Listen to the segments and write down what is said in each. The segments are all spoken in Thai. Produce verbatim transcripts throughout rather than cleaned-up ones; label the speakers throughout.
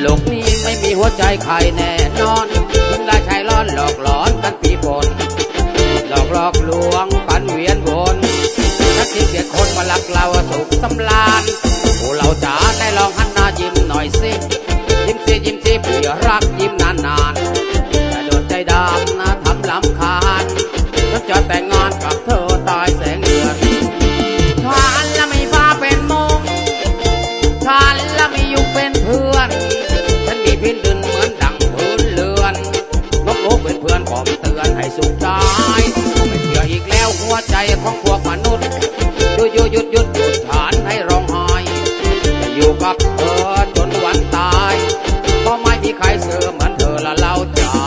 Speaker 1: กนี้ไม่มีหัวใจใครแน่นอนยิ่งได้ชายร้อนหลอกหลอนกันปีปนหลอกหลอกลวงกันเวียนวนถ้าคิดเสียคนมาลักเราสุขสำราญโอ้เราจ๋าได้ลองหันหน้ายิ้มหน่อยสิยิ้มสิยิ้มสิเพื่อรักยิ้มนานๆแต่โดนใจดำนะทำลำคาญฉันจะแต่งงานกับเธอตายแสงเดือนฉันละไม่ฟ้าเป็นมงฉันละไม่ยุคเป็นเพื่อนฉันมีพินดินเหมือนดังพื้นเรือนนกโลกเป็นเพื่อนผมเตือนให้สุขใจไม่เชื่ออีกแล้วหัวใจของพวกมนุษย์หยุดหยุดหยุดหยุดหยุดฉันให้ร้องไห้จะอยู่กับเธอจนวันตายเพราะไม่มีใครเสื่อเหมือนเธอละเล่าจ๋า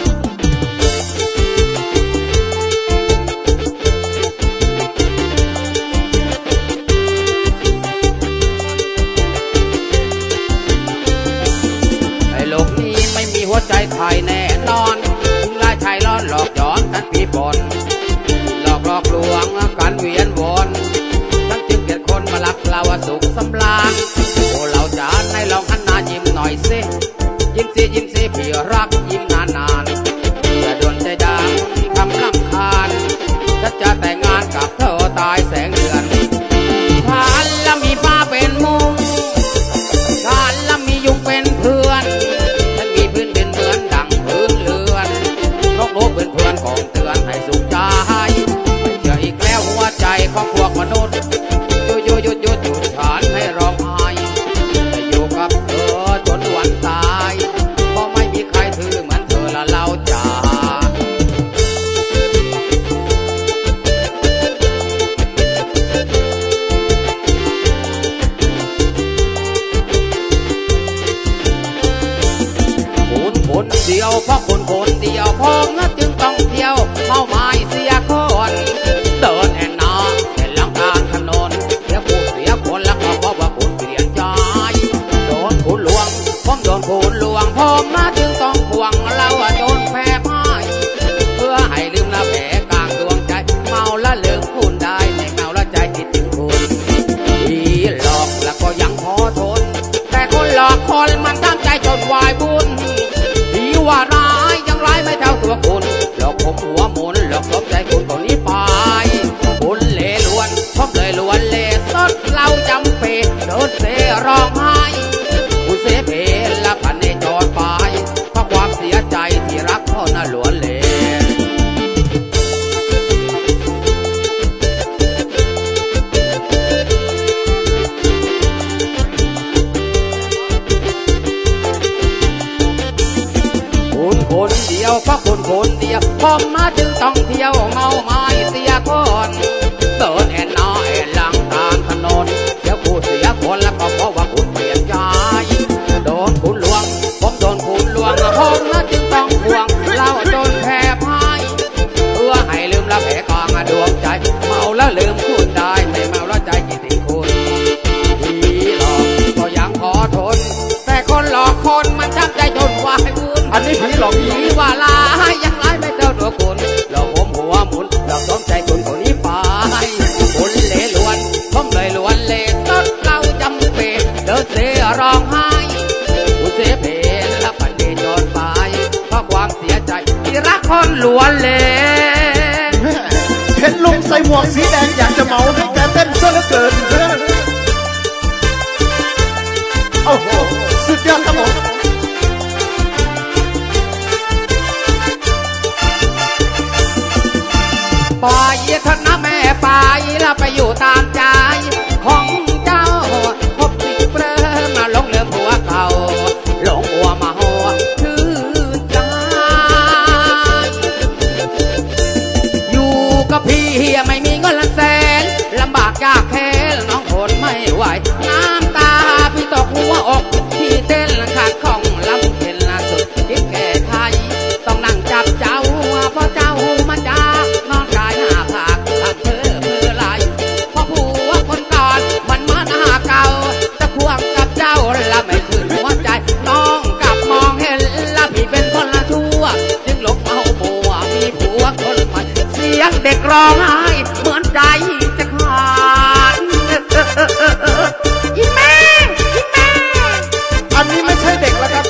Speaker 1: หัวใจใครแน่นอนถึงได้ชายร้อนหลอกย้อนกันปีปนหลอกหลอกลวงกันเวียนวนฉันจึงเกลียดคนมาลักเราสุขสำราญโอ้เราจ๋าให้ลองหันหน้ายิ้มหน่อยสิยิ้มสิยิ้มสิพี่รักยิ้มนานๆอย่าโดนใจดังทำรำคาญฉันจะแต่งงานกับเธอตายแสงเดือนฉันละมีฟ้าเป็นมุงฉันละมียุงเป็นเพื่อนโลกเป็นเพื่อนของเตือนให้สุขใจไม่เชื่ออีกแล้วหัวใจของพวกมนุษย์หยุดหยุดหยุดหยุดหยุดฉันให้ร้องไห้จะอยู่กับเธอจนวันตายเพราะไม่มีใครถือเหมือนเธอละเล่าจ๋าคนคนเดียวเพราะคนคนเดียวพองนะจึงต้องเที่ยวเมาไม้เสียคนเดินแอนนาแอนหลังการถนนเสียผู้เสียคนแล้วก็เพราะว่าคุณเปลี่ยนใจโดนคุณลวงผมโดนคุณลวงผมนะจึงต้องห่วงเราโดนแพ้พ่ายเพื่อให้ลืมละแผลกลางดวงใจเมาละลืมคุณได้แต่เมาละใจคิดถึงคุณผีหลอกแล้วก็ยังพอทนแต่คนหลอกคนมันตั้งใจจนวายบุญว่าร้ายยังร้ายไม่เท่าตัวคุณหลอกผมหัวหมุนหลอกลบใจคุณคนนี้ไปคุณเล่ล้วนพบเลยล้วนเล่สดเราจำเป็นโดนเสร้องไห้คุณเสเพละพันในจอดไปเพราะความเสียใจที่รักเขาน่าล้วนเล่คนเดียวเพราะคนคนเดียวผมมาจึงต้องเที่ยวเมาไม้เสียคนเดินแอนน้อยหลังทางถนนเดี๋ยวผู้เสียคนแล้วก็เพราะว่าคุณเปลี่ยนใจโดนคุณลวงผมโดนคุณลวงผมมาจึงต้องห่วงเล่าจนแพ้พ่ายเพื่อให้ลืมละแผลกองดวงใจเมาแล้วลืมคุณได้ไม่เมาแล้วใจคิดถึงคุณผีหลอกก็ยังขอทนแต่คนหลอกคนมันช้ำใจจนวายวุ่นอันนี้ผีหลอกผีว่าลายยังร้ายไม่เท่าตัวคุณหลอกผมหัวหมุนหลอกสมใจคุณคนนี้ไปคุณเล่ล้วนผมเลยล้วนเล่สดเราจำเป็นเดินเสียร้องไห้ผู้เสียเพลและปันเดจนไปเพราะความเสียใจที่รักคนล้วนเล่
Speaker 2: เห็นลุงใส่หมวกสีแดงอยากจะเมาให้แกเต้นซะเหลือเกินโอ้โหสุดยอดครับผม
Speaker 1: ไปเถอะนะแม่ไปแล้วไปอยู่ตามใจของเจ้าพบสิเปรมหลงเลืมหัวเก่าหลงหัวมาหัวชื่นใจอยู่กับพี่ไม่มีเงินแสนลำบากยากแค้นน้องทนไม่ไหวน้ำตาพี่ตกหัวอกพี่เต้นขาดของลำเห็นล่าสุดคิดแก่ไทยต้องนั่งจับเจ้าเพราะเจ้ามาจากน้องกายหน้าผากลำเธอเพื่อไรเพราะผัวคนก่อนมันมาหน้าเก่าจะควงกับเจ้าละไม่ถึงหัวใจน้องกลับมองเห็นละพี่เป็นคนละชั่วจึงหลงเอาผัวมีผัวคนใหม่เสียงเด็กร้องไห้เหมือนใจจะขาด
Speaker 2: อีแม่อีแม่อันนี้ไม่ใช่เด็กแล้วครับ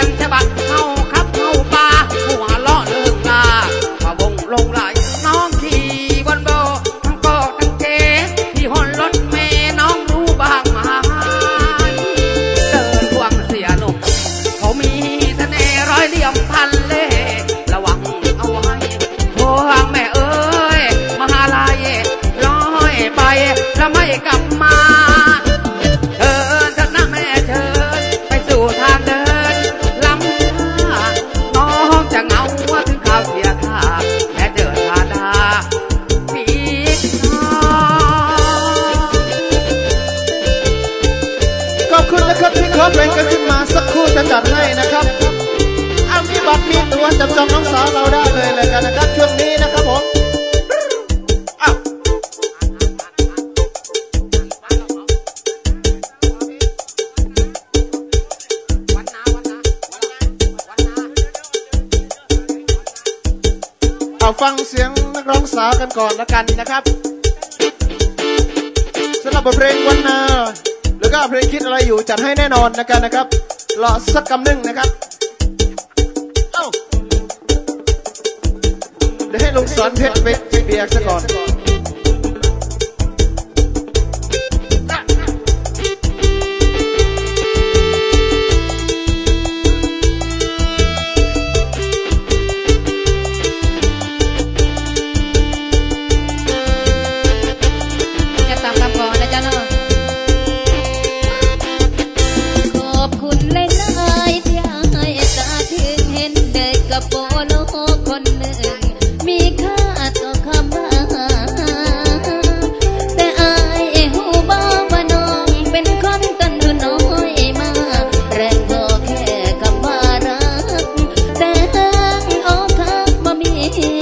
Speaker 1: งจะบักเข้าครับเข้าป่าหัวล้อเลื่องลาพะวงลงไหลน้องขี่บนโบทั้งโกทั้งเกที่หนรถเมน้องรู้บ้างไหมเดินควงเสียหนุ่มเขามีเสน่ห์ร้อยเหลี่ยมพันเล่ระวังเอาไว้พวงแม่เอ้ยมหาลัยลอยไปแล้วไม่กลับมาเชิญท่านนะแม่เชิญไปสู่ทางเดินล้ำหน้าน้องจะเหงาถึงข่าวเสียท่าแม่เจอทาดาปี
Speaker 2: ขอบคุณนะครับที่ขอเพลงกันขึ้นมาสักครู่จะจัดให้นะครับเอามีบัตรมีตัวจับจองน้องสาวเราได้เลยเลยกันนะครับช่วงนี้นะครับผมอ้าวเอาฟังเสียงนักร้องสาวกันก่อนละกันนะครับสำหรับบทเพลงวันนาแล้วก็เพลงคิดอะไรอยู่จัดให้แน่นอนนะกันนะครับรอสักคำหนึ่งนะครับเอ้าเดี๋ยวให้ลุงสอนเพชรไปจิบเบียร์ซะก่อน
Speaker 3: จะตามคำก่อนนะจ๊ะเนาะขอบคุณเลยนายที่ให้ตาถึงเห็นเด็กกับโปโลคนหนึ่งมีค่าต่อคำว่าแต่อายหูบ้าว่าน้องเป็นคนตันทุนน้อยมาแรงพอแค่คำว่ารักแต่อกหักบ่มี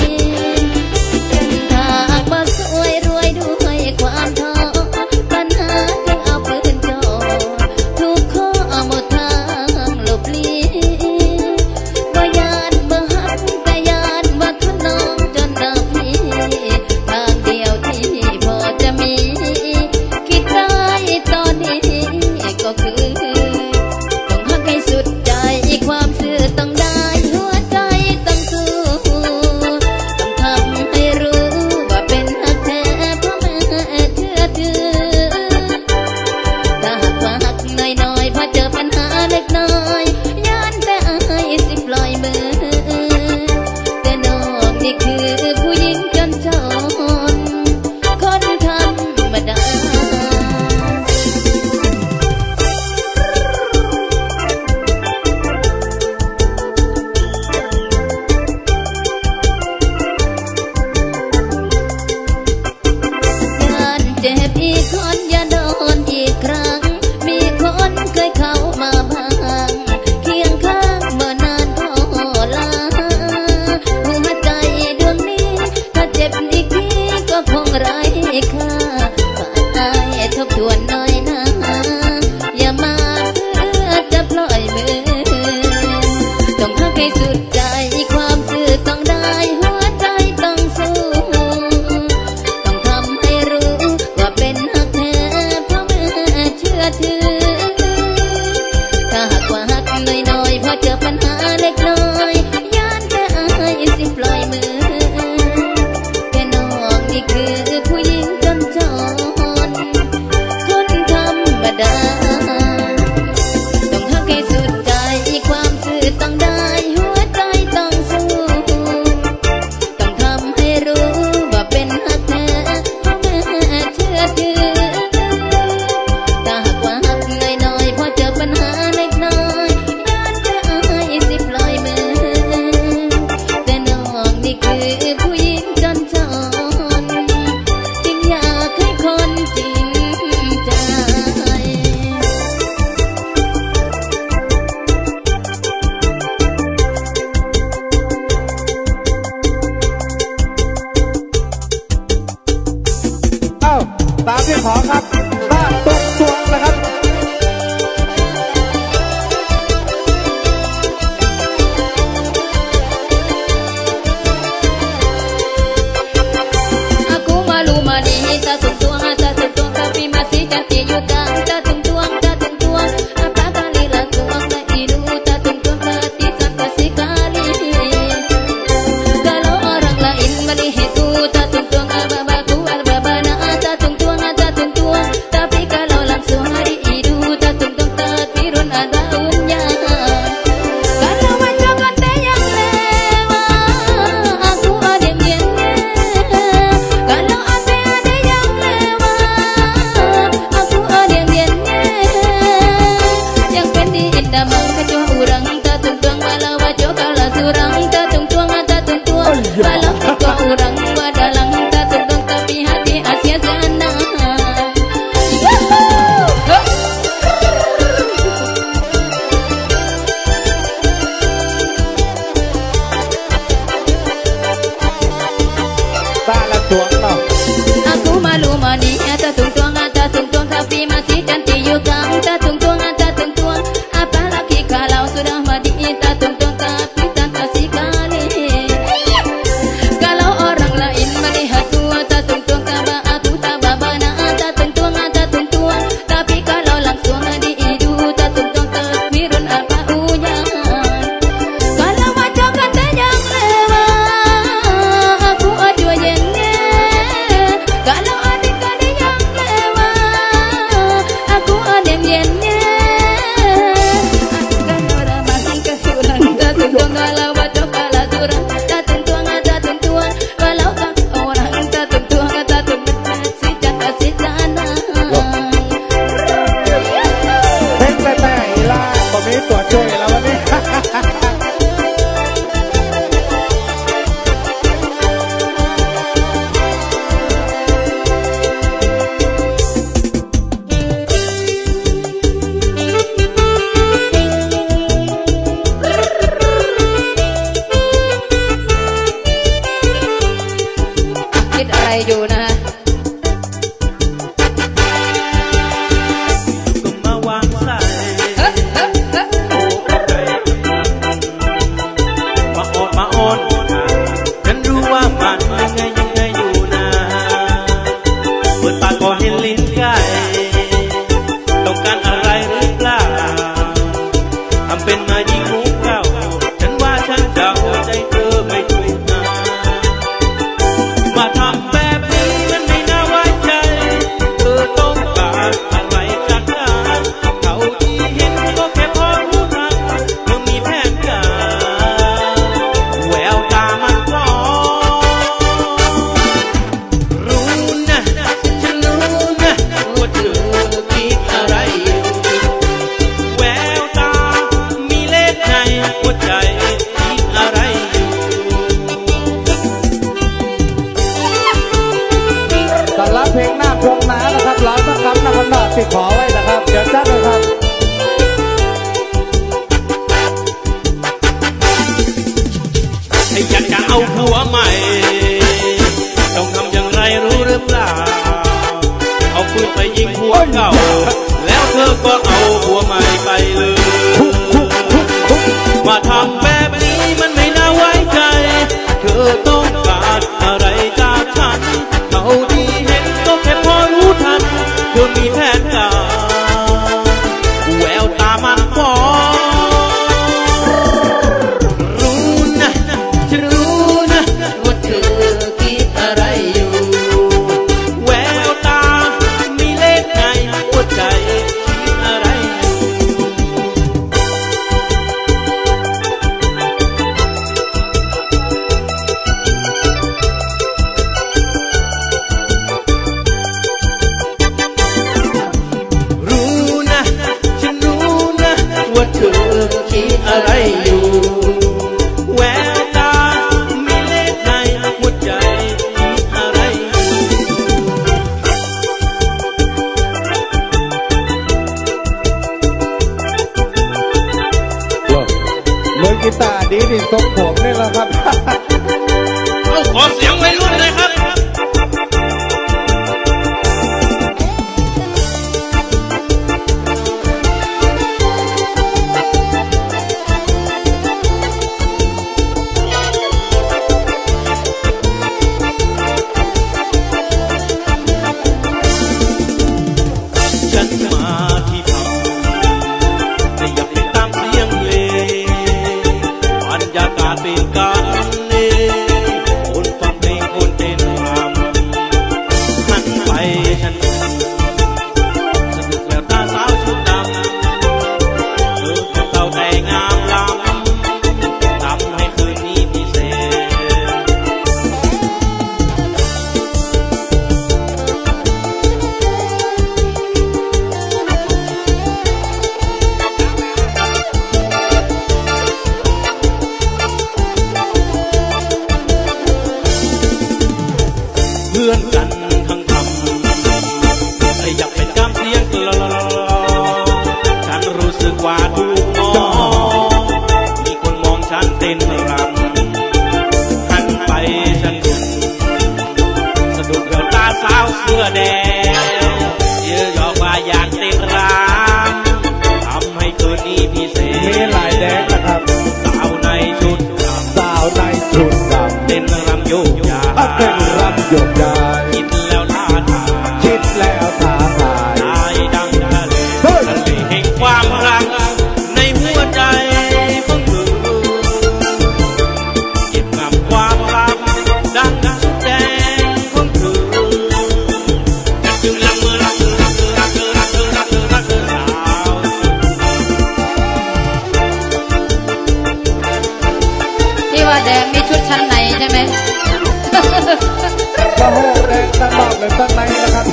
Speaker 3: ถ้าบ่สวยรวยด้วยความท้อปัญหาจึงเอาปืนจ่อทุกข้อหมดทางหลบลี้บ่ยานบ่ฮักแต่ยานว่าทุนน้องจนดับพี่ทางเดียวที่พอจะมีคิดได้ตอนนี้ก็คือต้องฮักให้สุดใจความซื่อต้องได้หัวใจต้องสู้ต้องทำให้รู้ว่าเป็นฮักแท้เพราะแม่เชื่อถือถ้าหากว่าฮักน้อยๆพอเจอปัญหาเล็กน้อยย้านแต่อายสิปล่อยมือแต่น้องนี่คือผู้หญิงจนจนคนธรรมดาการเจ็บอีกคนอย่าโดนอีกครั้งมีคนเคยเข้ามาพังเคียงข้างเมื่อนานพอลาหัวใจดวงนี้ถ้าเจ็บอีกทีก็คงไร้ค่าฝากอายทบทวนหน่อยนะอย่ามาเพื่อจะปล่อยมือต้องฮักให้สุดใจความซื่อต้องได้หัวใจต้องสู้ต้องทำให้รู้ว่าเป็นฮักแท้เพราะแม่เชื่อถือถ้าหากว่าฮักน้อยๆพอเจอปัญหาเล็กน้อยย้านแต่อายสิปล่อยมือแต่น้องนี่คือผู้หญิงจนจนคนธรรมดาต้องฮักให้สุดใจความซื่อต้องได้หัวใจต้องสู้ต้องทำให้รู้ว่าเป็นฮักแท้เพราะแม่เชื่อถือถ้าหากว่าฮักน้อยๆพอเจอปัญหาเล็กน้อยย้านแต่อายสิปล่อยมือแต่น้องนี่คือผู้หญิงจนจนจึงอยากให้คนจริงใจ
Speaker 2: ตามที่ขอครับบ้านตุกตวงนะครับ
Speaker 3: Aku malu mani tak tuntuang tak tuntuang tapi masih cantik juga tak tuntuang tak tuntuang apa kali lah tuang tak hidup tak tuntuang tak datang tuang tapi tanpa sekali. Kalau orang lain melihat tua datang tuang tambah aku tambah bana datang tuang datang tuang, tapi kalau langsung di hidu datang tuang takbirun apa unya. Kalau macam kata yang lewat aku aja yennya. Kalau adik ada yang lewat aku ada yennya. Kalau orang masih kesulang datang tuang kalau baca kalau turun datang tuang datang tuang, kalau kan orang datang tuang datang si janda si jana.
Speaker 2: เพลงแต่แต่อีล่าก็มีตัวช่วยแล้ววันนี้
Speaker 3: คิดอะไรอยู่นะ
Speaker 4: ก็มาวางสายมาอดมาอ้อนฉันรู้ว่ามันยังไงยังไงอยู่นะเปิดปากก็เห็นลิ้นไก่ต้องการอะไรหรือเปล่าทำเป็นมายิงมุกเก่าฉันว่าฉันเดาใจเธอไม่ถูกนะมาทำแบบนี้มันไม่น่าไว้ใจเธอต้องการอะไรจากฉันเขาที่เห็นก็แค่พอรู้ทันเธอมีแผนการแววตามันฟ้องรู้นะฉันรู้นะว่าเธอคิดอะไรอยู่แววตามีเลขในหัวใจคิดอะไรอยู่
Speaker 2: สำหรับเพลงหน้าพวงน้านะครับร้านสักคำนะครับน้าติดขอไว้นะครับเดี๋ยวจัดเลยครับ
Speaker 4: ถ้าอยากจะเอาผัวใหม่ต้องทำอย่างไรรู้หรือเปล่าเอาปืนไปยิงผัวเก่าแล้วเธอก็เอาผัวใหม่ไปเลยมาทำแบบนี้มันไม่น่าไว้ใจเธอต้องการอะไรจากฉันเขาที่เห็นก็แค่พอรู้ทันเธอมีแผนการแววตามันฟ้องรู้นะฉันรู้นะว่าเธอคิดอะไรอยู่แววตามีเลขในหัวใจคิดอะไรอยู่รู้นะฉันรู้นะว่าเธอคิดอะไรอยู่แววตามีเลขในหัวใจคิดอะไรอยู่
Speaker 2: มือกีตาร์ดีดีทรงผมนี่แหละครับ
Speaker 4: เอาขอเสียงวัยรุ่นเลยครับ ฉันมาที่ผับแต่อย่าไปตามเสียงเพลงบรรยากาศเป็นกันเองคนฟังเพลงคนเต้นรำหันไปฉันสนุกแล้วตาสาวชุดดำเธอเป็นเต่าแต่งามล้ำทำให้คืนนี้พิเศษ ฉั
Speaker 3: ว่าแดงมีชุดชั้นในใช่ไหม
Speaker 2: กระโหกแดงตั้งนอกหรือตั้งในนะครับ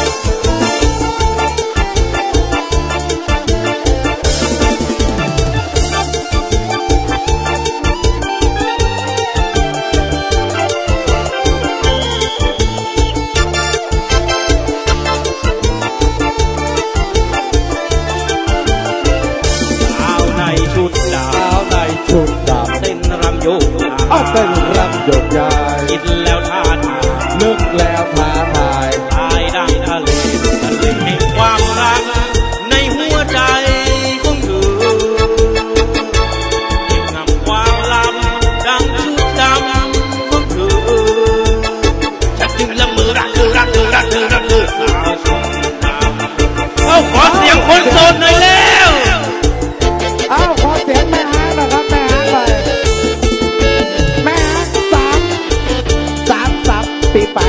Speaker 4: ชุดดำเต้นรำโยกย้ายเต้นรำโยกย้ายกินแล้วท่าทางนึกแล้วท้าทายทายดังทะเลทะเลแห่งความรักในหัวใจของเธอเก็บนำความลับดังชุดดำของเธอฉันจึงละเมอรักเธอรักเธอรักเธอรักเธอสาวชุดดำเอาขอเสียงคนโสดหน่อยแล้ว
Speaker 2: เอาขอเสียงแม่ฮะนะครับแม่ฮะไปแม่ฮะสามสามสามปีไป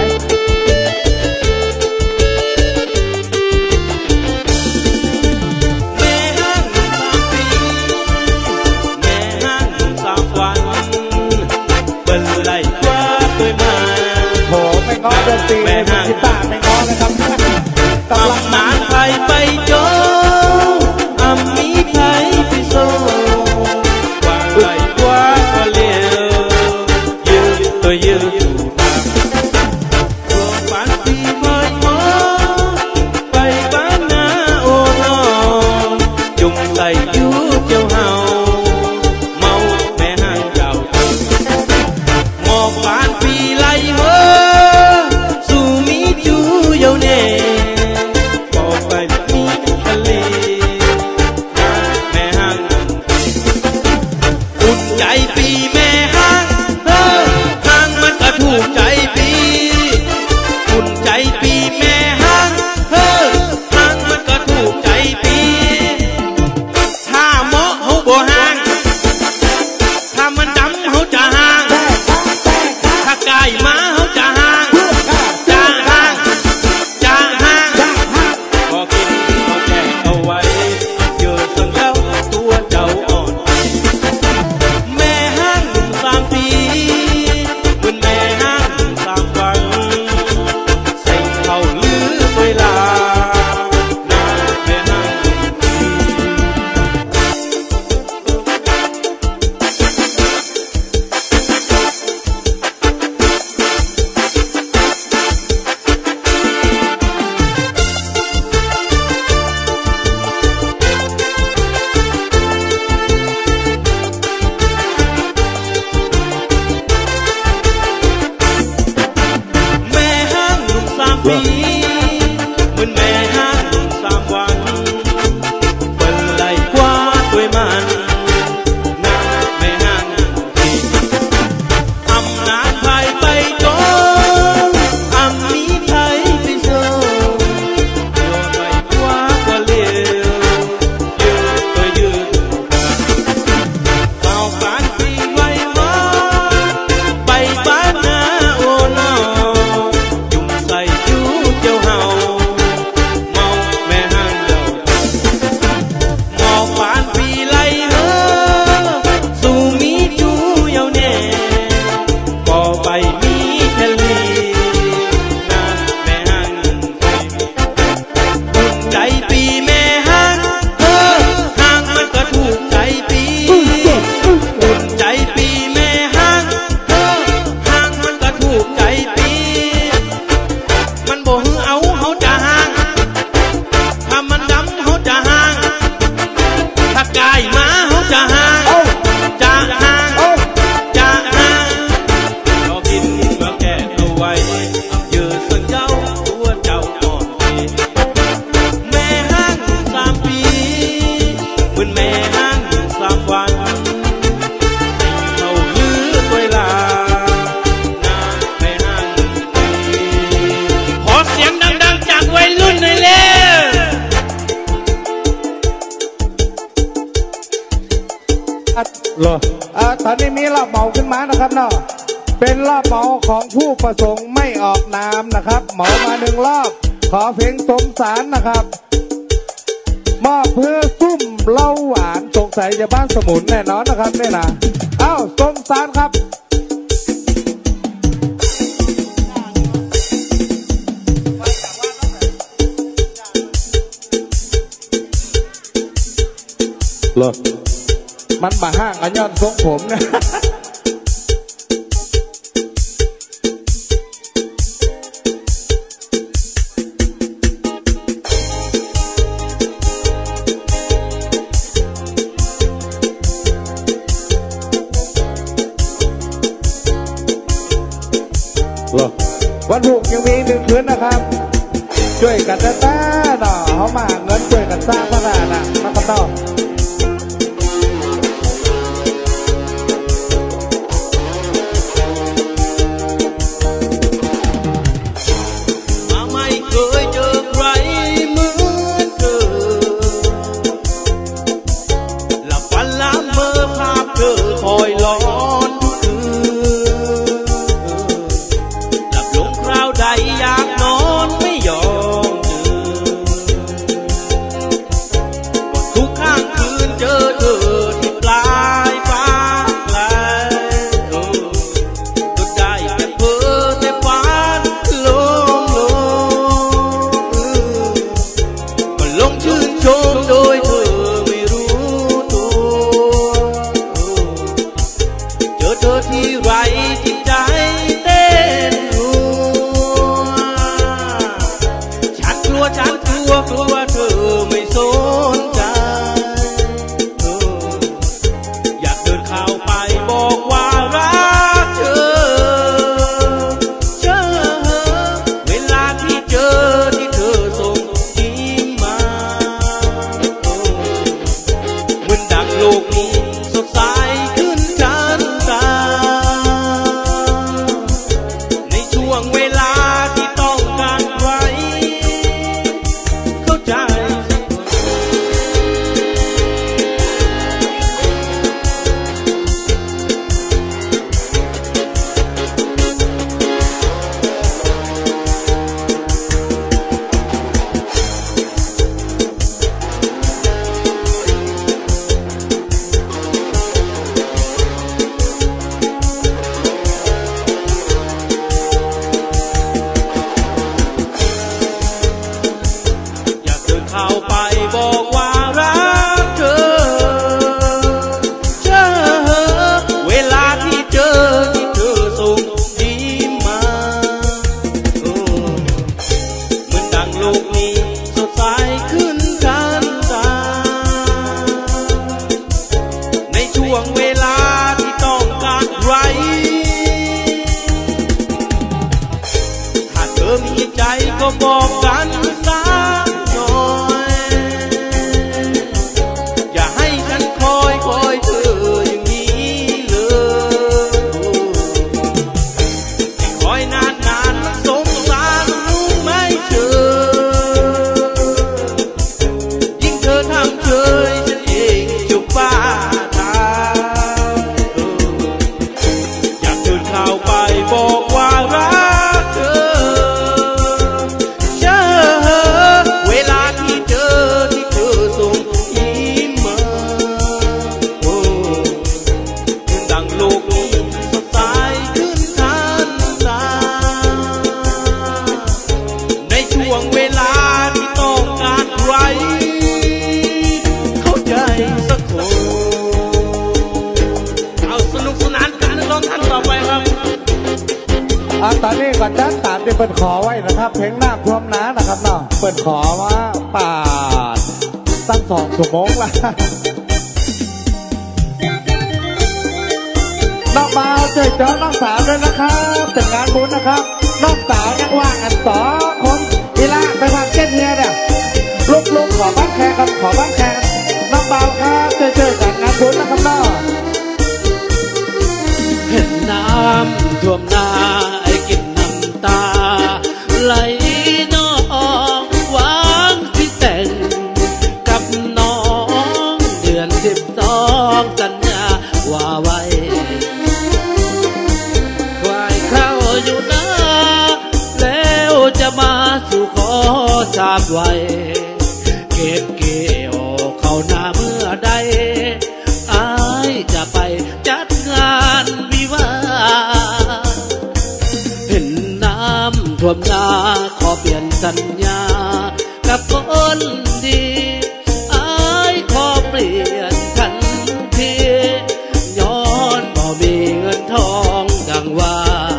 Speaker 4: แม่ห้างสามปีแม่ห้างสามวันเป็นไรกว่าตัวมา
Speaker 2: โหไม่ง้อดนตรีไม่กีตาร์ไม่ง้อนะครับ
Speaker 4: กำลังนานไปไปโจอามีไทยไปโซว่าไรกว่าก็เลี้ยวยืดตัวยืดอยู่ตามรวมฝันปีคอยมอไปบ้านนาโอ้น้องจุ่มใส่ยูเจ้าเฮาเมาแม่ห้างเจ้าหมอกบานปีไล่เฮอสู่มีจูเยาเน่บอกไปมีทะเลแม่ห้างอุ่นใจปีแม่ห้างเฮ้อห้างมันก็ถูกใจปีอุ่นใจปีแม่ห้างเฮ้อห้างมันก็ถูกใจปีถ้าเหมาะเขาบ่ห้างถ้ามันดำเขาจะห้างถ้าไก่มาเขาจะห้างจะห้างจะห้างพอกินพอแจกเอาไว้เยอะจนเจ้าตัวเจ้าอ่อนแม่ห้างหนุ่มสามปีเหมือนแม่ห้างหนุ่มสามวันใส่เข้าลือเวลาหน้าแม่ห้างหนุ่มปีแม่ห้างหนุ่มสามปีเหมือนแม่ห้างหนุ่มสามวันเป็นไรกว่าตัวมันหน้าแม่ห้างหนุ่มปีอำนาจไทยไปโจอำมีไทยไปโซโยนไปกว่ากว่าเลี้ยวยืดตัวยืดเป่าปานปีไว้มาไปบ้านนาโอ้น้อจุ่มใส่ยูเจ้าเฮาเมาแม่ห้างเจ้าหมอกปานปีไล่เฮอสู่มีจูเยาแน่ก็ไปมีทะเลนะแม่ห้างอุ่นใจปีแม่ห้างเฮอห้างมันก็ถูกใจปีอุ่นใจปีแม่ห้างเฮอห้างมันก็ถูกใจปีมันบ่ฮือเอาเขาจะห้างถ้ามันดำเขาจะห้างถ้ากายมาเขาจะห้างจะห้างจะห้างก็กินมาแก่เอาไว้ยืดส่วนเจ้าตัวเจ้าอ่อนปีแม่ห้างสามปีเหมือนแม่ห้างสามวันเขาลือเวลาหน้าแม่ห้างปีขอเสียงดังๆจากวัยรุ่นหน่อยเร็ว
Speaker 2: เหรออ่าตอนนี้มีรอบเหมาขึ้นมานะครับเนาะเป็นรอบเหมาของผู้ประสงค์ไม่ออกนามนะครับเหมามาหนึ่งรอบขอเพลงสมสารนะครับม
Speaker 5: อบเพื่อซุ่มเล่าหวานสงสัยจะบ้านสมุนแน่นอนนะครับเนี่ยนะเอ้าสมสารครับหรอมันมาห้างกันย้อนทรงผมนะวันผูกยังมีหนึ่งคืนนะครับช่วยกันแต่แต่หน่อเขามาเงินช่วยกันสร้างพระรานะมันก็ต้อง
Speaker 4: มาไม่เคยเจอใครเหมือนเธอหลับฝันละเมอภาพเธอคอยหลอนใดอยากนอนไม่ยอมเจอทุกข้างคืนเจอเธอที่ปลายฟ้าไกลก็ได้แต่เพ้อแต่ฝันลงลงก็ลงชื่นชมโดยเธอไม่รู้ตัวเจอเธอที่ไรจิตใจเต้นฉันกลัวกลัวเธอไม่สนใจอยากเดินเข้าไปบอกว่ารักเธอเจอเวลาที่เจอที่เธอส่งยิ้มมาเหมือนดังโลกนี้สดใสขึ้นทันตาในช่วงเวลาที่ต้องการใครเข้าไปบอกว่ารักเธอเจอเวลาที่เจอที่เธอส่งยิ้มมาเหมือนดังโลกนี้สดใสขึ้นทันตาในช่วงเวลาที่ต้องการใครถ้าเธอมีใจก็บอกกันซะบอกว่ารักเธอเจอเวลาที่เจอที่เธอส่งยิ้มมาโอ้ดังโลกนี้สดใสขึ้นทันตาในช่วงเวลาที่ต้องการใครเข้าใจสักคนเอาสนุกสนานกันน้องท่านต่อไปครับ
Speaker 5: อ่ะตอนนี้ก่อนด้านตามที่เปิดขอไว้นะครับเพลงหน้าพร้อมน้านะครับเนาะเปิดขอว่าป่าตั้งสองชั่วโมงละน้องบ่าวช่วยเจอน้องสาวด้วยนะครับเป็นงานบุญนะครับน้องสาวยังว่างอันสองคนอีล่าไปฟังเจ็ดเฮียเนี่ยลุกๆขอบ้านแขกกันขอบ้านแขกน้องบ่าวครับช่วยเจอกันงานบุญนะครับน้อง
Speaker 4: เห็นน้ำท่วมนาไอ้กินน้ำตาไหลน้องหวังที่แต่งกับน้องเดือนสิบสองสัญญาว่าไว้ควายเข้าอยู่นาแล้วจะมาสู่ขอทราบไว้เก็บเกี่ยวหน้าเมื่อใดอายจะไปจัดงานวิวาเห็นน้ำท่วมนาขอเปลี่ยนสัญญากับคนดีอายขอเปลี่ยนทันทีย้อนบ่มีเงินทองดังว่า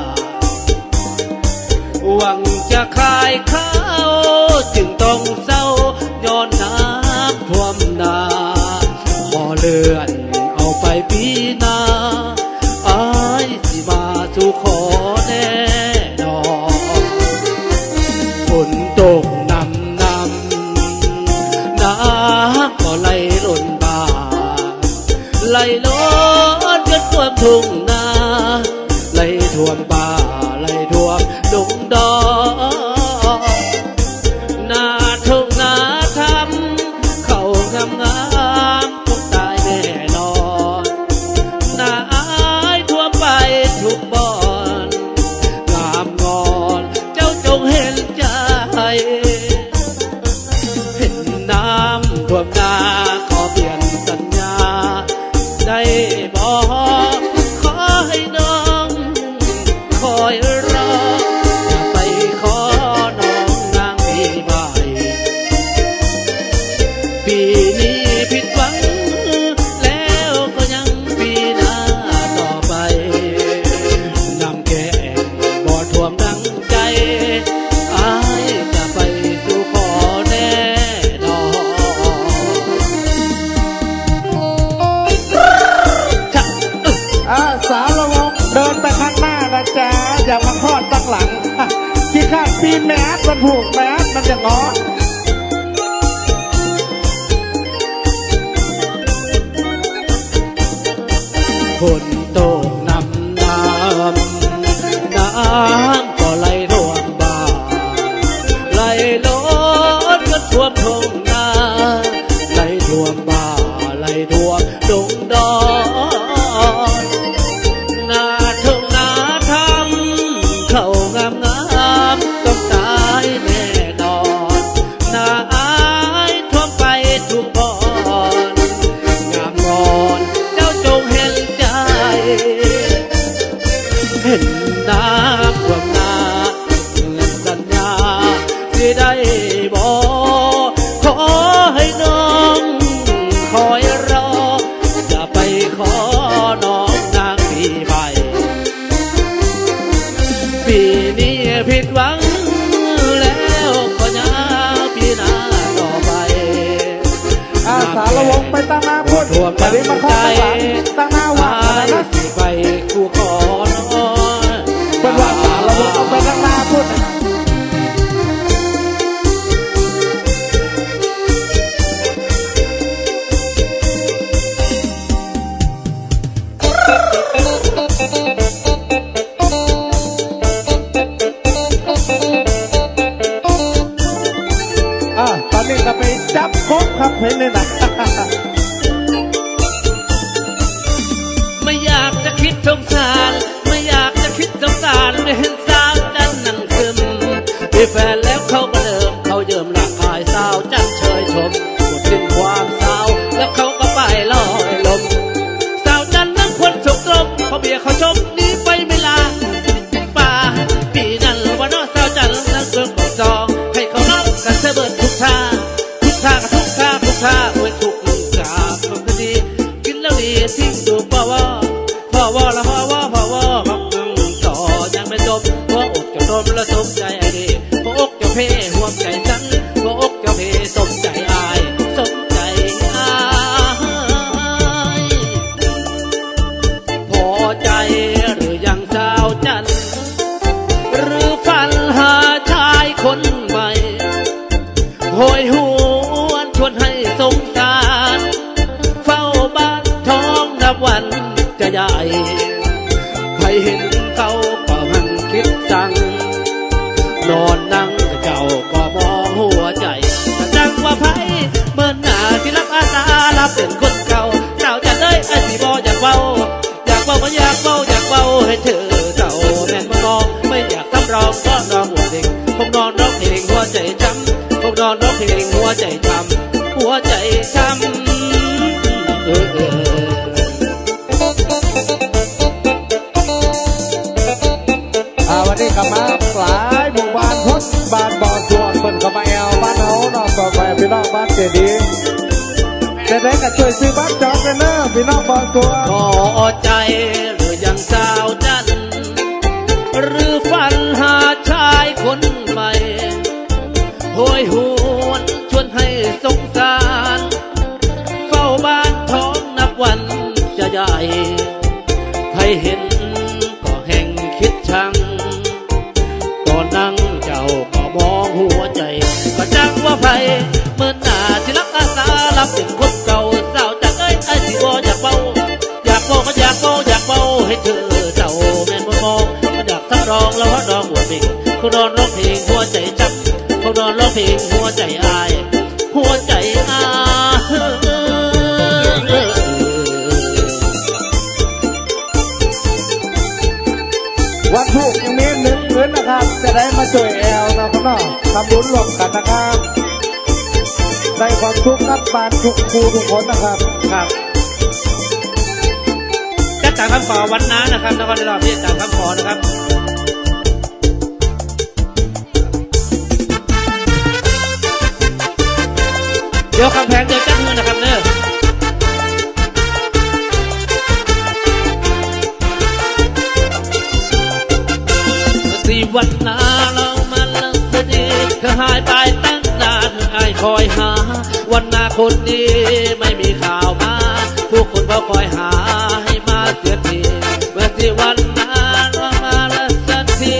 Speaker 4: หวังจะขายข้าวจึงต้องเศร้าย้อนน้ำท่วมนาขอเลื่อนเอาไปปีหน้าอายสิมาสู่ขอแน่นอนฝนตกนำนำน้ำก็ไหลล้นบ่าไหลล้นจนท่วมทุ่งนาไหลท่วมป่าไหลท่วมดงดอนนาทุ่งนาทำเขางามงามคงตายแน่นอนนาอายท่วมไปทุกบ่อนงามงอนเจ้าจงเห็นใจเห็นน้ำท่วมนาขอเปลี่ยนสัญญาได้บ่ขอให้น้องคอยรออย่าไปขอน้องนางปีใบปีนี้ผิดหวังแล้วก็ยังปีหน้าต่อไปน้ำแก่บ่ท่วมดังใจอายจะไปสู่ขอแน่นอน
Speaker 5: อ่าสาวระวงเดินไปข้างหน้านะจ๊ะอย่ามาคลอดตั้งหลังที่ข้างปีนแมสมันผูกแมสมันจะงอ
Speaker 4: ฝนตกนำน้ำน้ำก็ไหลท่วมบ่าไหลล้นจนท่วมทุ่งนาไหลท่วมบ่าไหลท่วมดงดอนนาทุ่งนาทำเขางามงามต้องตายแน่นอนนาอายท่วมไปทุกบ่อนงามงอนเจ้าจงเห็นใจเห็นน้ำท่วมนาเงินสัญญาที่ได้บอกขอให้น้องคอยรออย่าไปขอน้องนางปีใบปีนี้ผิดหวังแล้วก็ยังปีหน้าต่อไป
Speaker 5: อาสารวงไปตั้งหน้าพูดแต่นี้มาข้อตั้งหลังตั้งหน้าว่าอะไรนะ
Speaker 4: สิไปกูขอนอน
Speaker 5: เป็นว่าสารวงเอาไปตั้งหน้าพูดอ่าตอนนี้ก็ไปจับกบครับเห็นเลยนะ
Speaker 4: ไม่อยากจะคิดสงสารไม่อยากจะคิดสงสารไม่เห็นสาวจันนั่งซึมมีแฟนแล้วเขาก็เดิมเขาเยิมร่างกายสาวจันเชยชมหมดสิ้นความสาวแล้วเขาก็ไปลอยลมสาวจันนั่งคนสกลมเขาเบียร์เขาชมนี้ไปไม่ลาป่าปีนั้นวันน้อสาวจันนั่งเกินกองจองให้เขาน้องกันเสเบิดทุกท่าทุกท่าทุกท่าทุกท่าโอ้ยทุกกาบมันก็ดีกินแล้วดีทิ้งดูป่าวพ่อว่าละพ่อว่าพ่อว่าพักนั่งต่อยังไม่จบหัวอกจะโดนและสมใจไอ้ดีหัวอกจะเพ่ห่วงใจฉันหัวอกจะเพ่สมใจอายสมใจอายพอใจหรือยังสาวจันหรือฝันหาชายคนใหม่โหยหวนชวนให้สงสารเฝ้าบ้านท้องนับวันจะใหญ่ใครเห็นเขาก็มันคิดจังนอนนั่งเจ้าก็มองหัวใจจังว่าไพ่เมื่อหน้าที่รับอาสารับเป็นคนเก่าสาวจะได้ไอ้ที่บออยากเว้าอยากเว้าก็อยากเว้าอยากเว้าให้เธอเจ้าแม่นมามองไม่อยากทำรองก็นอนหัวเด็กคงนอนร้องเพลงหัวใจช้ำคงนอนร้องเพลงหัวใจช้ำหัวใจช้ำ
Speaker 5: บัตรเจดีจะได้กับช่วยซื้อบัตรจองกันเนอะพี่น้องบางตัว
Speaker 1: พอใจหรือยังสาวจันหรือฝันหาชายคนใหม่โหยหวนชวนให้สงสารเฝ้าบ้านท้องนับวันจะใหญ่ใครเห็นก็แห่งคิดชังตอนนั่งเจ้าก็มองหัวใจก็จังว่าไผเมื่อหน้าที่รักอาสารับเป็นคนเก่าสาวจังเอ้ยไอ้สิบ่อยากเบาอยากเบาก็อยากเบาอยากเบาให้เธอเจ้าแม่นบ่มองก็อยากทั้งร้องแล้วว่าร้องหัวเพลงเขานอนร้องเพลงหัวใจจับเขานอนร้องเพลงหัวใจอายหัวใจอาย
Speaker 5: วันถูกยังมีหนึ่งพื้นนะครับจะได้มาช่วยแอลนะครับเนาะทำบุญรวมกันนะครับได้ความทุกข์นับบานทุกครูทุกคนนะครับ
Speaker 1: ครับจะตามคำขอวันน้านะครับนครราชสีมาตามคำขอนะครับเดี๋ยวคำแพงเดี๋ยวจัดเงินนะครับเนอะสี่วันนาเรามาเลิกเธอดีเธอหายไปตั้งนานไอ้คอยหาวันนาคนนี้ไม่มีข่าวมาผู้คนก็คอยหาให้มาเสียทีเมื่อสี่วันนาเรามาเลิกสักที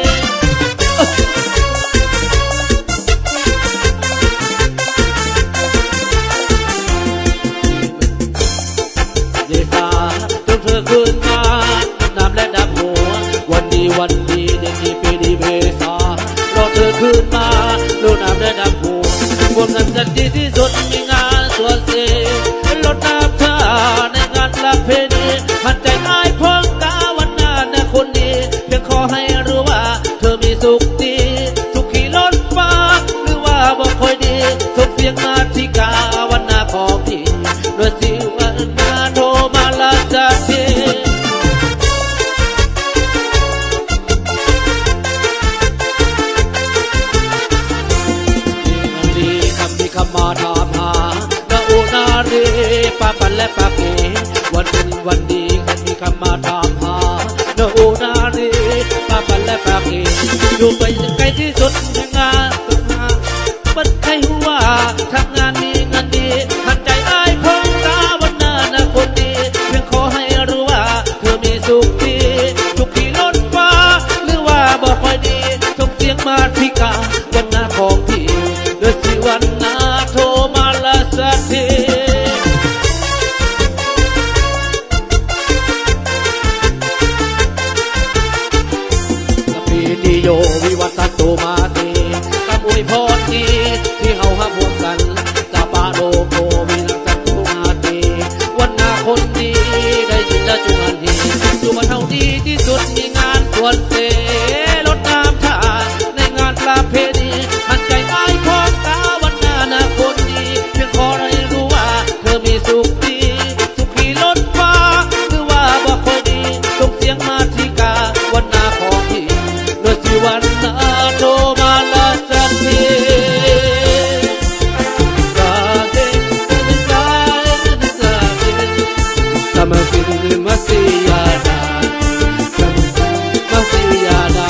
Speaker 1: ดีฟ้าจงเธอคืนมาน้ำและดับหัววันดีวันดีเดือนที่ปีดีเมษารอเธอคืนมาลูกน้ำและดับหัวพวกนั้นจะดีที่สุดมีงานสวนเสรถน้ำท่าในงานประเพณีหันใจอายพ้องกาวันหน้าในคนนี้เพียงขอให้รู้ว่าเธอมีสุขดีสุขขี่รถฟ้าหรือว่าบ่ค่อยดีสุขเพียงนาทีกาวันหน้าของพี่โดยสิวันหน้าโทรมาลาจากทีคำมาถามหานาโอนาเรป้าปันและป้าเกวันเป็นวันดีกันมีคำมาถามหานาโอนาเรป้าปันและป้าเกอยู่ไปไกลที่สุดในงานฝึกงานบัดใครหัวทำงานมีเงินดีหันใจอายพ้องตาวันหน้านะคนดีเพียงขอให้รู้ว่าเธอมีสุขดีสุขที่ล้นฟ้าหรือว่าบ่ค่อยดีทุกเสียงมาที่กาวันหน้าของพี่เดือดสิวันหน้าโทรมาละสักทีปีนิโยวิวัฒน์โตมาตีกำอวยพรดีที่เฮาห้ามห่วงกันสาปาโลโกวินัสโตมาตีวันหน้าคนดีได้ยินแล้วจุงานทีอยู่มาเท่าดีที่สุดมีงานสวนเสรถน้ำท่าในงานประเพณีหันใจอายพ้องตาวันหน้านะคนดีเพียงขอให้รู้ว่าเธอมีสุขดีสุขขี่รถฟ้าหรือว่าบ่ค่อยดีส่งเสียงมาที่กาวันหน้าของพี่เมื่อสิวันหน้าโทรมาละสักทีDemasiada, demasiada.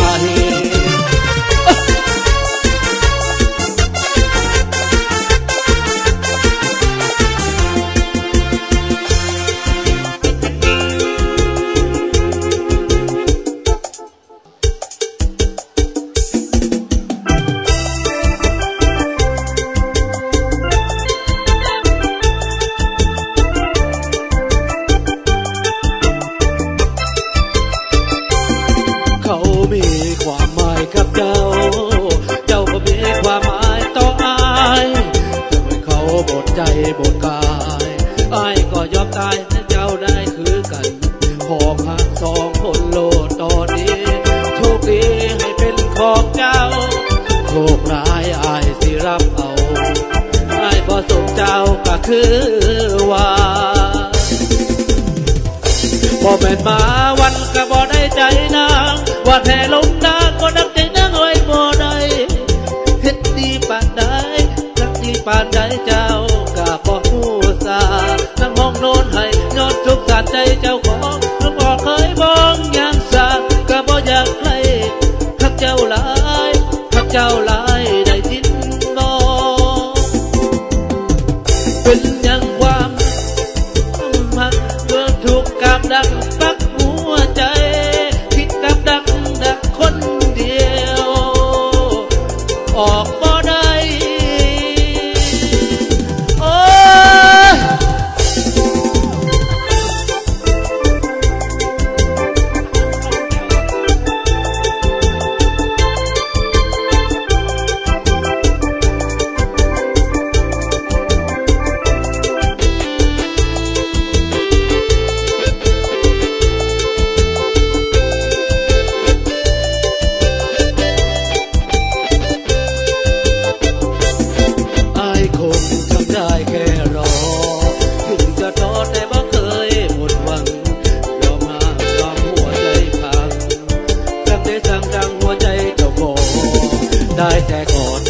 Speaker 1: บทกายอ้ายก็ยอมตายให้เจ้าได้คือกันขอพักสองคนโลดตอนนี้โชคดีให้เป็นของเจ้าโชคร้ายอ้ายสิรับเอาอ้ายบ่สมเจ้าก็คือว่าบ่แม่นมาวันก็บ่ได้ใจนางว่าแท้ลงนางก็ดักใจนางไว้บ่ได้เฮ็ดดีปานใดรักดีปานใด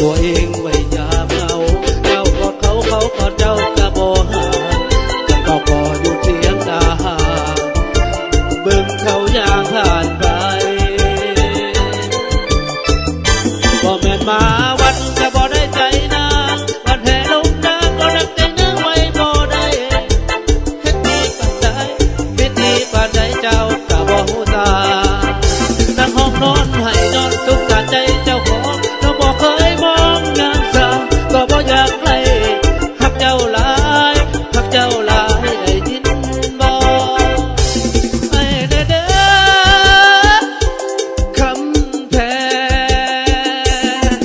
Speaker 4: ตัวเองไว้ยามเหงาเจ้ากอดเขาเขากอดเจ้ากะบ่หากันก็กอดอยู่เทียงตาเบิ่งเขาย่างผ่านไปบ่แม่นมาวันจะบ่ได้ใจนางวันแห่ลงนางก็รักใจนางไว้บ่ได้เฮ็ดดีปานใดเฮ็ดดีปานใดเจ้ากะบ่ฮู้ตานั่งห้องนอนให้นอนทุกข์กะใจเจ้าของเราบ่เคยมองนางสาวก็บ่อยากไกลฮักเจ้าหลายฮักเจ้าหลายได้ยินบ่ไอ้เด้อเด้อคำแพง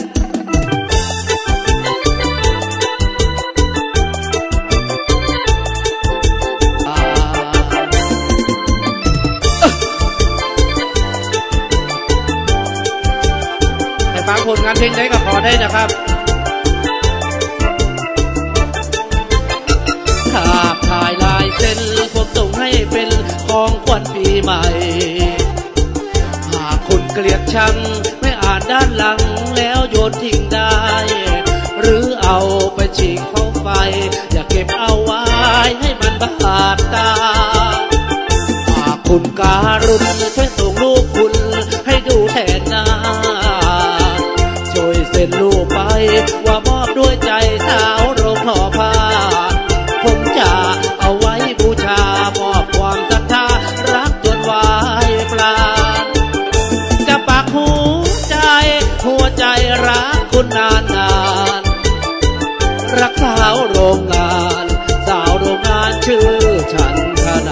Speaker 4: ให้ฟังผลงานเพลงได้ก็ขอได้นะครับภาพถ่ายลายเส้นผมส่งให้เป็นของขวัญปีใหม่หากคุณเกลียดชังไม่อ่านด้านหลังแล้วโยนทิ้งได้ หรือเอาไปฉีกเฝ้าไฟอย่าเก็บเอาไว้ให้มันบาดตาหากคุณการุณช่วยส่งรูปคุณให้ดูแทนหน้าช่วยเซ็นรูปไปว่ามอบด้วยใจสาวโรงทอผ้าผมจะเอาไว้บูชามอบความศรัทธารักจนวายปลาจะปักหัวใจหัวใจรักคุณนานนานรักสาวโรงงานสาวโรงงานชื่อฉันธนา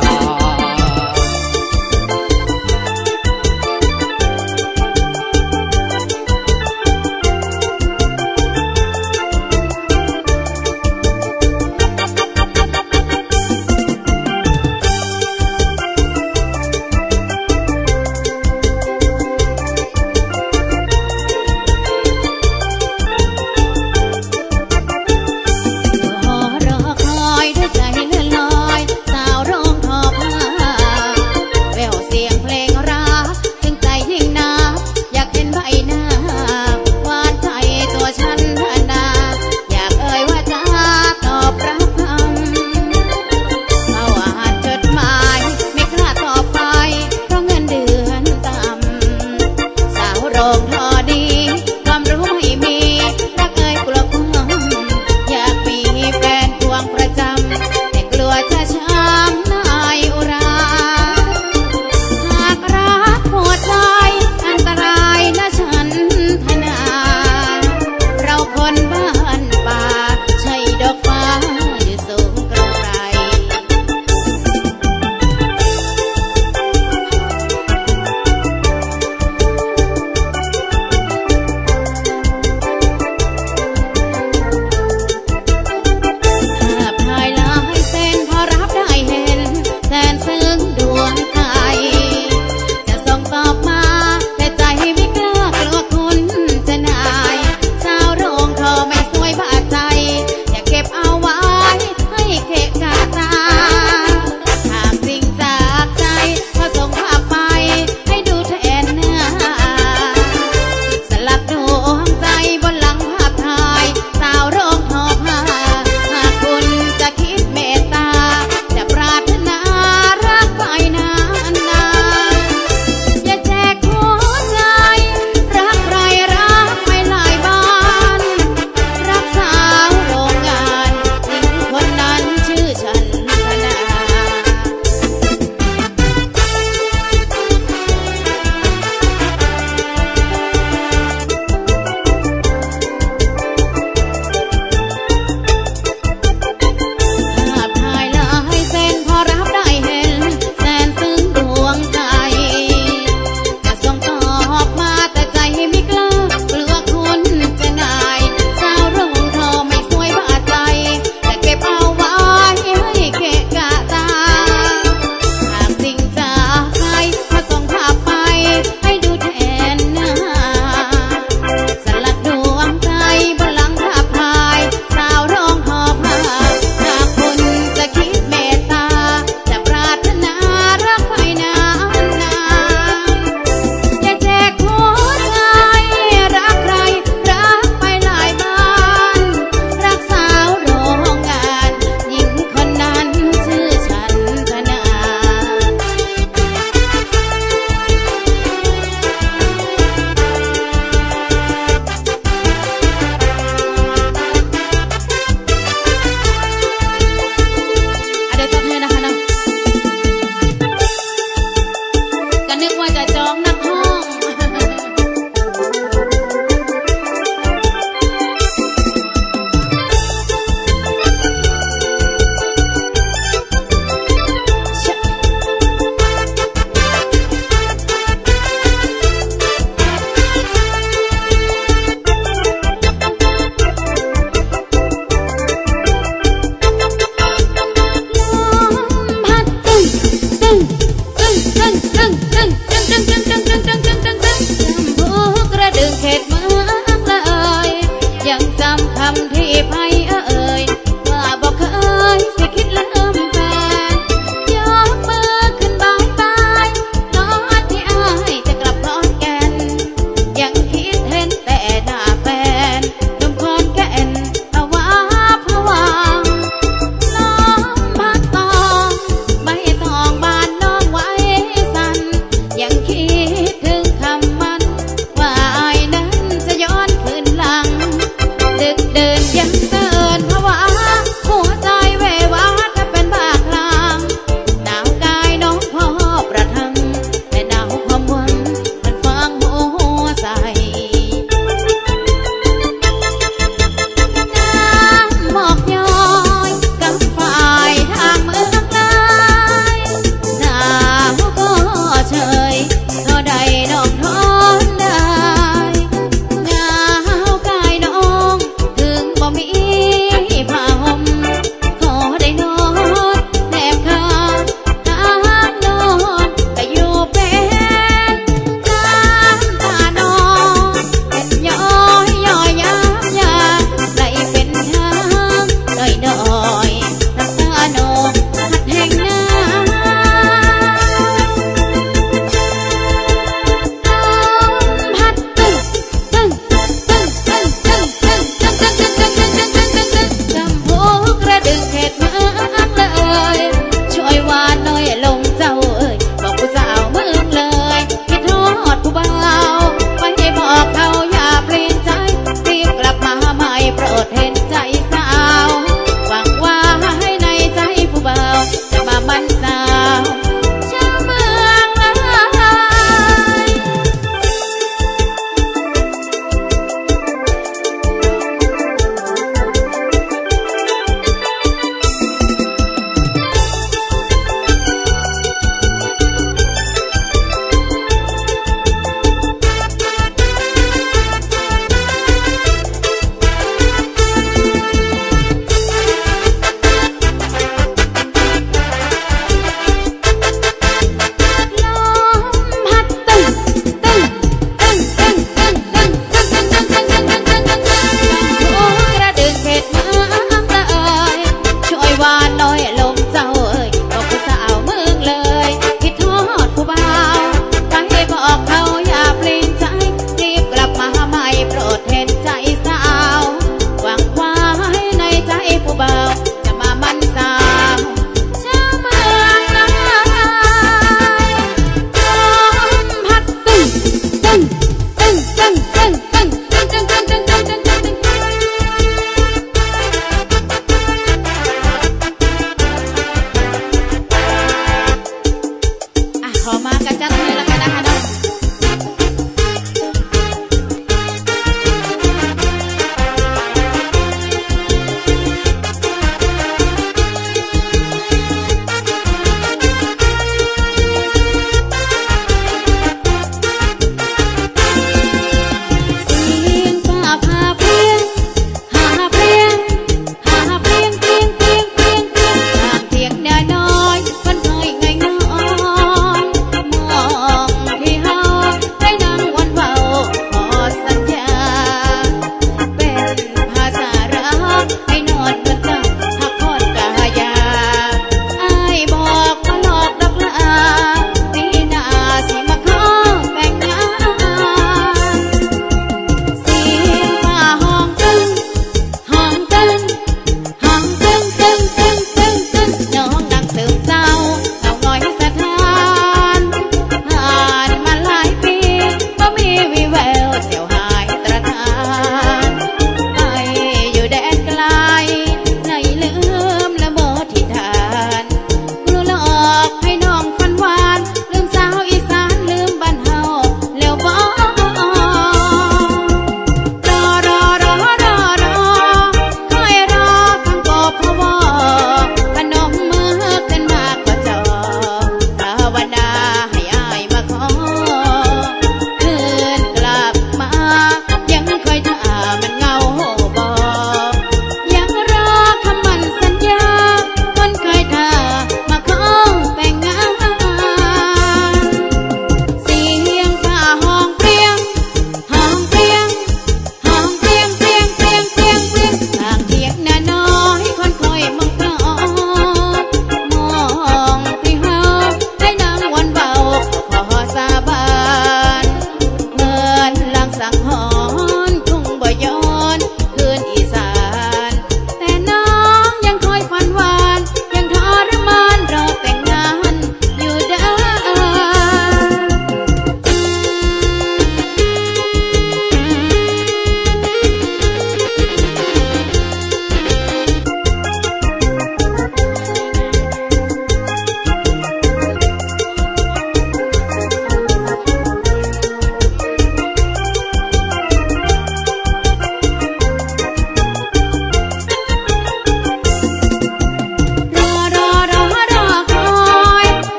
Speaker 3: นึกว่าจะจองนักห้อง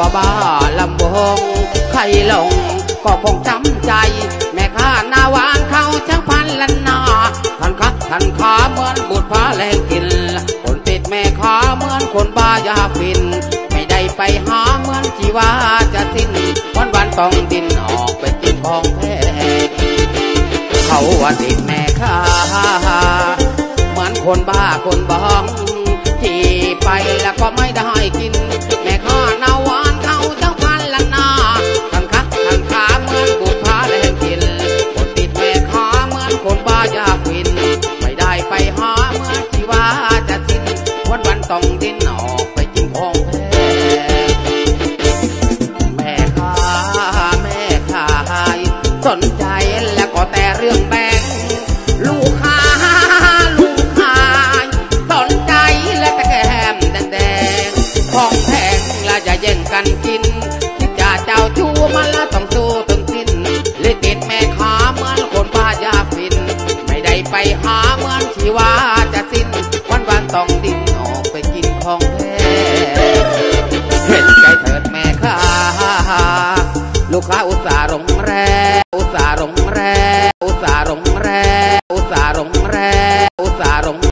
Speaker 1: บ้าลำวงใครหลงก็คงจำใจแม่ข้าหน้าวานเขาช่างพันลันนาท่านคักท่านขาเหมือนบุตรฟ้าแรงกินคนติดแม่ขาเหมือนคนบ้ายาฟินไม่ได้ไปหาเหมือนจีว่าจะสิ้นวันวันต้องดินออกไปกินของแท้เขาว่าติดแม่ข้าเหมือนคนบ้าคนบ้องที่ไปแล้วก็ไม่ได้กินแม่ข้าหน้าวานเขาช่างพันลันนาท่านคักท่านขาเหมือนบุตรฟ้าแรงกินคนติดแม่ขาเหมือนคนบ้ายาฟินไม่ได้ไปหาเหมือนจีว่าจะสิ้นวันวันต้องดินออกไปกินของแท้แม่ข้าแม่ข้าสนใจแล้วก็แต่เรื่องแบ่งลูกค้าลูกค้าสนใจและแต่แก้มแดงๆของแพงและจะแย่งกันกินคิดจะเจ้าชู้มันละต้องสู้ถึงสิ้นเลยติดแม่ค้าเหมือนคนบ้ายาฟินไม่ได้ไปหาเหมือนที่ว่าจะสิ้นวันวันต้องดิ้นออกไปกินของแท้เห็นใจเถิดแม่ค้าลูกค้าอุตส่าห์ลงแรงอุตส่าห์ลงแรง